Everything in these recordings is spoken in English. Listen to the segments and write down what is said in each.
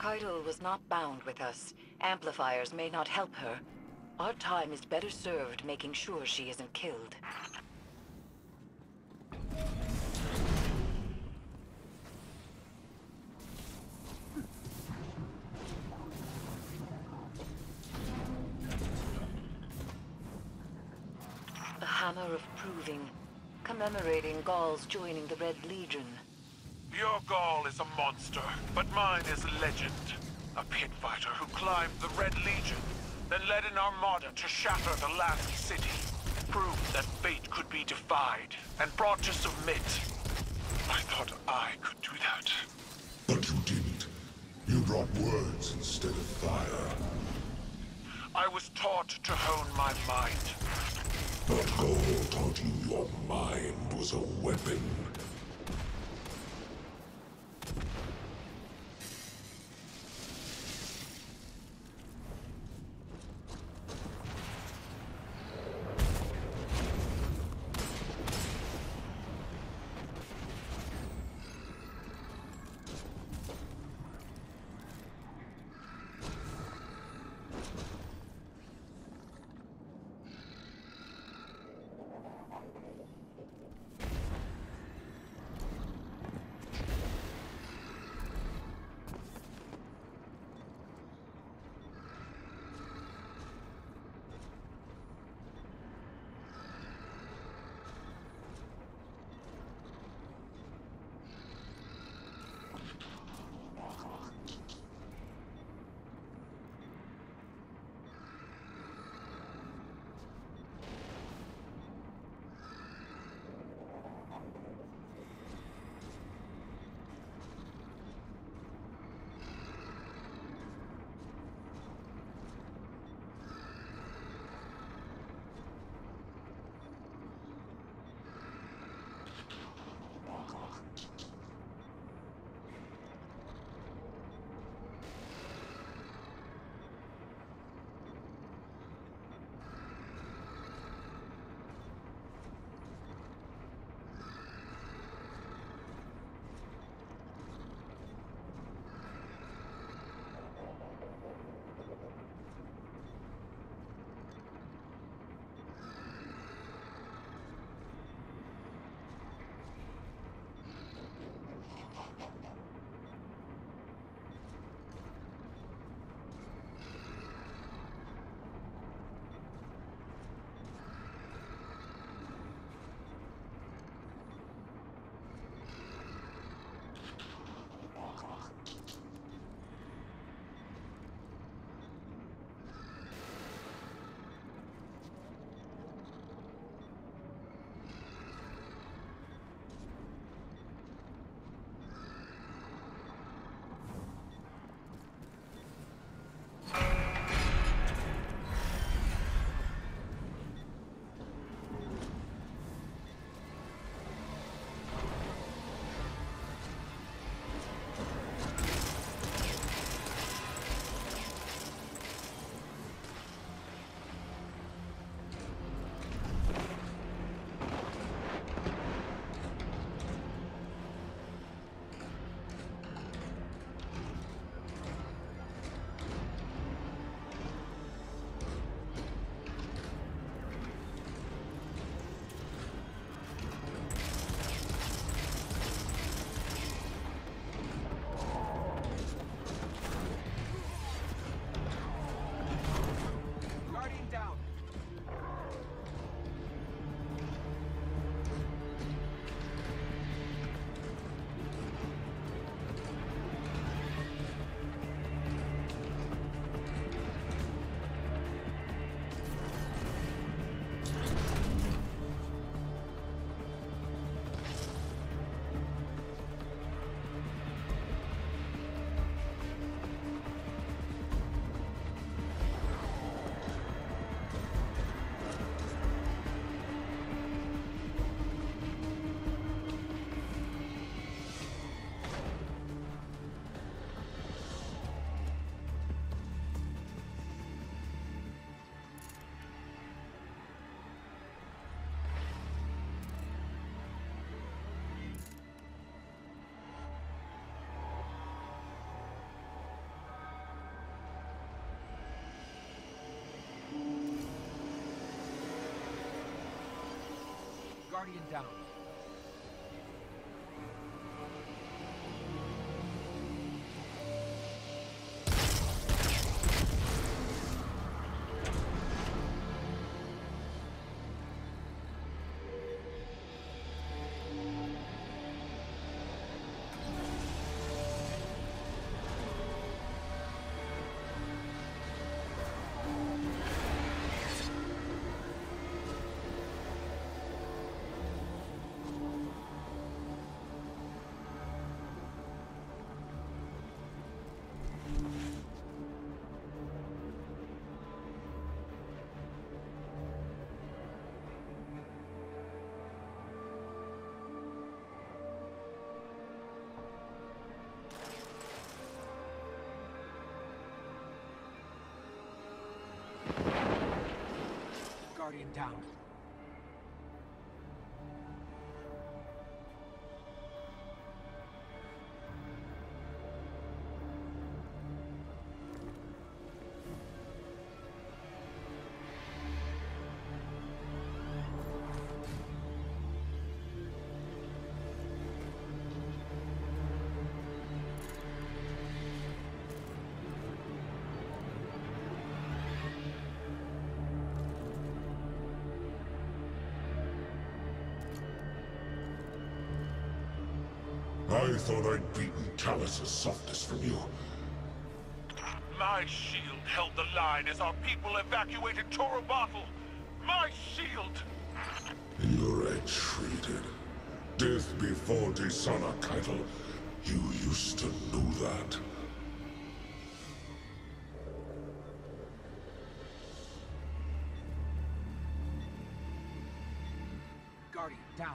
Kaido was not bound with us. Amplifiers may not help her. Our time is better served making sure she isn't killed. The Hammer of Proving, commemorating Gauls joining the Red Legion. Your Gaul is a monster, but mine is a legend. A pit fighter who climbed the Red Legion, then led an armada to shatter the last city. Proved that fate could be defied, and brought to submit. I thought I could do that. But you didn't. You brought words instead of fire. I was taught to hone my mind. But Gaul taught you your mind was a weapon. Guardian down. Guardian down. I thought I'd beaten Talus's softness from you. My shield held the line as our people evacuated Torobatl. My shield! You retreated. Death before Dishonor, Keitel. You used to know that. Guardian down.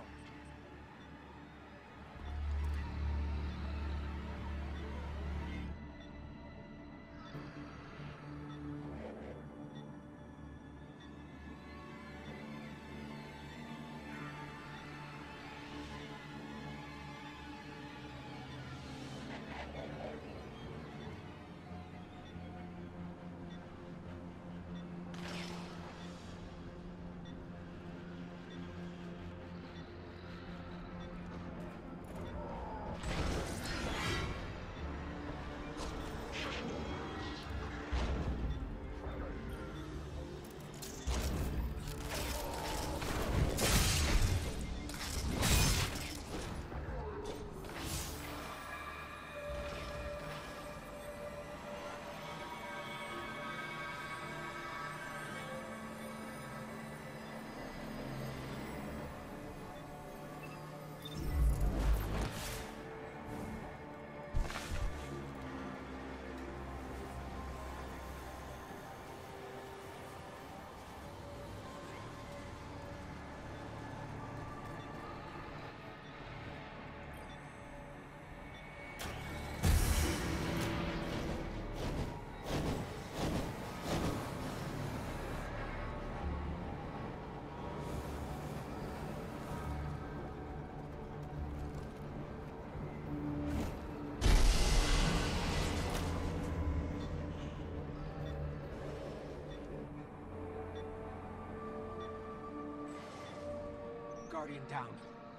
Guardian down.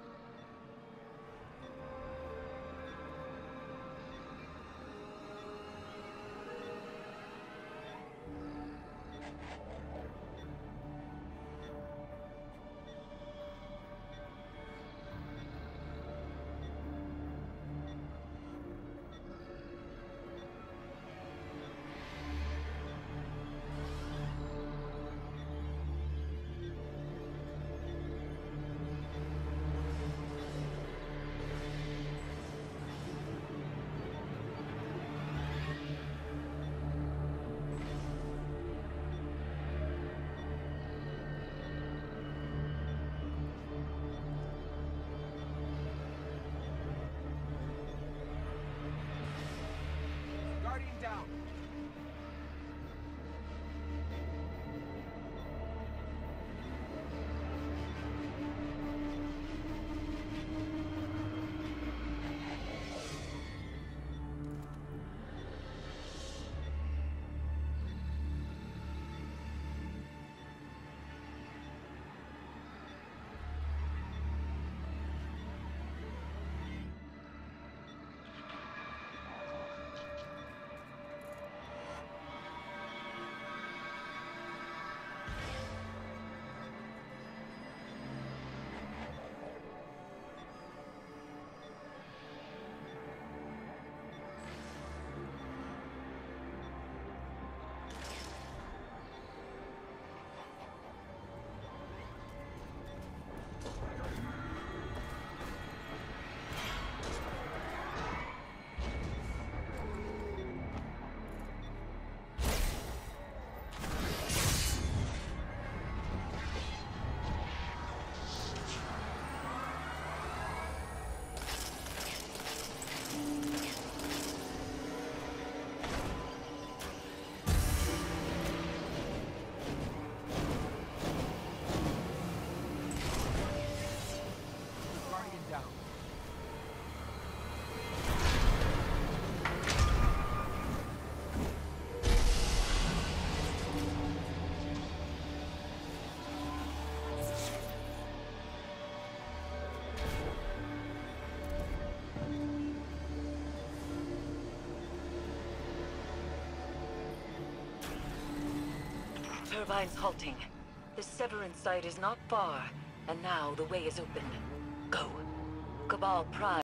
Guardian down. Carbine's halting. The Severance site is not far, and now the way is open. Go. Cabal Prime